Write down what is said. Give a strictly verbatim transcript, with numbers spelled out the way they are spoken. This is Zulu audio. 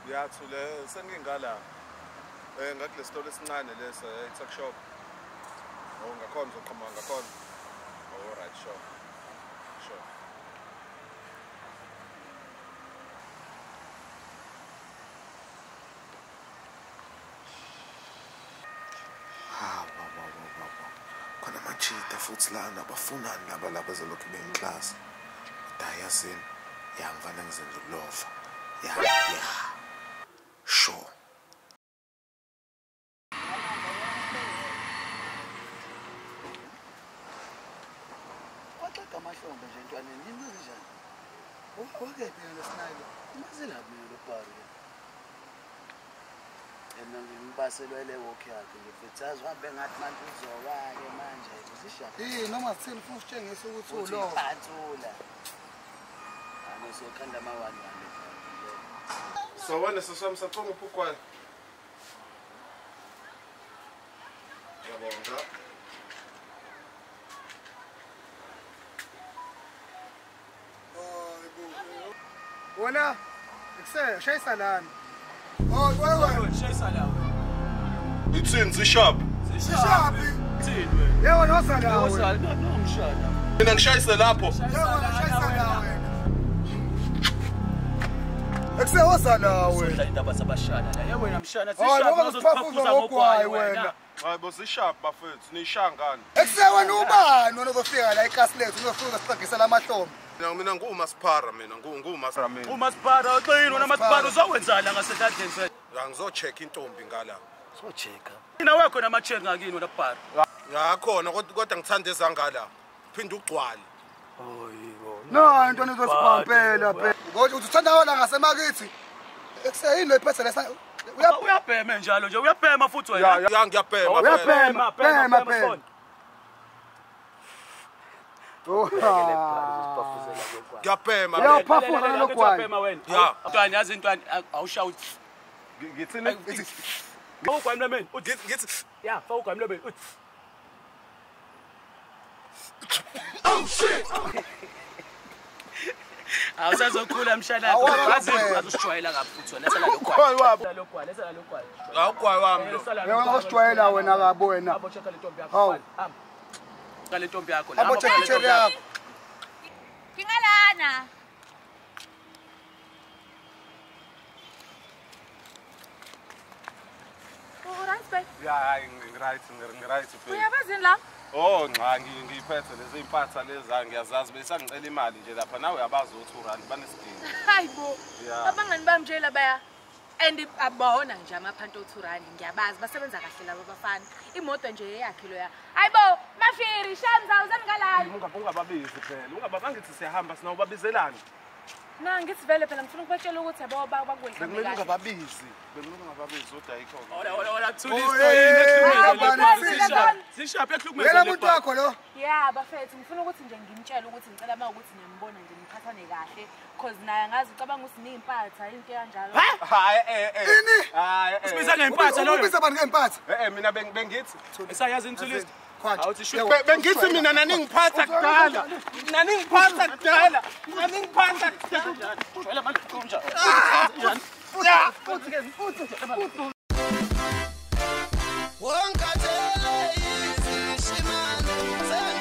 Yathule sengingala. Eh ngakule store esincane lesa e-tuck shop. Oh ngakhona uzoqhama ngakhona. Oh right sure. Sure. Ah, baba baba. Khona machita futhi lana bafunani laba laba zolokhu beyinclass. Dayasini yangivana ngizenza ukulova. Ya ya. Sure. Waxeqa amahlombe nje ntwaneni yini kanjani? Wakephi yena Snaibe? Mazelaphi yena loBhari? Yena ngimpaselwe le walk yakhe ngifithi azihambe ngathi manje uzoba-ke manje uzishaphi. Yini noma sithini futhi utshengisa ukuthi ulo. Uphathula. Ane sokhanda amawani wami. So wena sesami sacunga uphukwayo. Yabonga. Wena ikuse shayisa lana. Oh wewe shayisa la. Ithini zishap? Zishap. Ithini wena? Yebo nosala wena. Nosala no mshana. Mina ngishayise lapho. Yebo ngishayisa la wena. Ikuse wasala wena. Indaba sabashana la. Yebo wena mshana sishap uzosiphafuza ngokwayo wena. Hayibo zishap bafethu nishangani. Ikuse wena ubani wena uzofika la eKaslethu uzofika siqagisa lamahlombe. Mina nguMasipara mina nguMasipara mina. uMasipara uqina wena Masipara uzowenzala ngasedadeni sethu. Ngizocheck intombi ngala. So checka. Mina wakho nama-check ngakini wena Bhara. Ngakhona kodwa ngithanda ezangala. Phinda ugcwale. Hayibo. No into nizosiphampela phela. Ngoba uthi uthanda wona ngasemakithi. Ekuseyini lo iphethe lesa Uyabhema njalo nje uyabhema futhi wena. Ya ngiyabhema. Uyabhema, bhema phela. Oh. Ngiyabhema. Uyaphafuza lokwayo. Ya. Ntwana yazi intwana awushawuthi. Ngithini? Awugwa emlomeni. Ngithi ngithi ya, fawugwa emlomeni. Oh shit. Awusazokhula mshana wakho. Wazi uzosijwayela kabi futhi wena sala lokwayo. Lokwayo. Lokwayo, sala lokwayo. Awugwayi wami lo. Yena usijwayela wena kabo wena. Abo cheka le ntombi yakho. Hamba. Kale ntombi yakho la. Abo cheka cherry yakho. Kingalana. Ya ngiright ngiright phela. Uyabazini la? Oh nqa ngiphethe lezi impatha leza ngiyazazi bese ngicela imali nje lapha nawe uyabazi u two rand banesidingo. Hayibo. Abangani bami nje labaya and abona nje amaphanto two rand ngiyabazi basebenza kahle labo bafana. Imoto nje eyakhe lo ya. Hayibo Mafiri Shamza uzanikalani? Ungababizi phela. Ungababangithi siyahamba sinawo babizelana. Na ngithi vele phela ngifuna ukubatshela ukuthi yabo bakwenza kahle. Bekumele ungababizi. Bekumele ungababizi udayikho. Ora ora ora thuli story sishaphi ekhulumeza Yena umuntu wakho lo. Yeah bafethu ngifuna ukuthi nje ngimtshele ukuthi ngicela uma ukuthi ngiyambona nje ngiphathane kahle because naye ngazi ucabanga ukuthi niyimpatha into kanjalo. Hayi eh eh. Hayi eh. Sibiza ngempatha lo. Ubisa abantu ngempatha. Eh eh mina bengithi esayazi intulist. Awuthi shu. bengithi mina naningiphatha kudala. Naningiphatha kudala. Naningiphatha kudala. Jwayela manje kunja. Ya. Futhi ke futhi.